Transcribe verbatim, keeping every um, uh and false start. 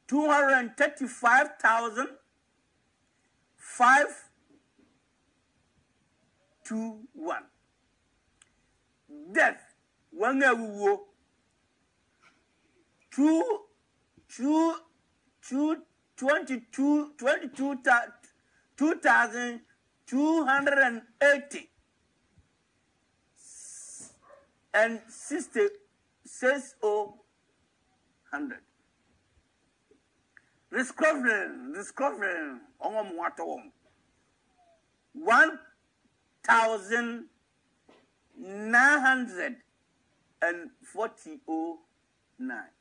two hundred thirty-five thousand five two one. Death Wayoo two two two twenty two twenty two two thousand two hundred and eighty and sixty six oh hundred. Discovering, discovering, one thousand nine hundred and forty oh nine.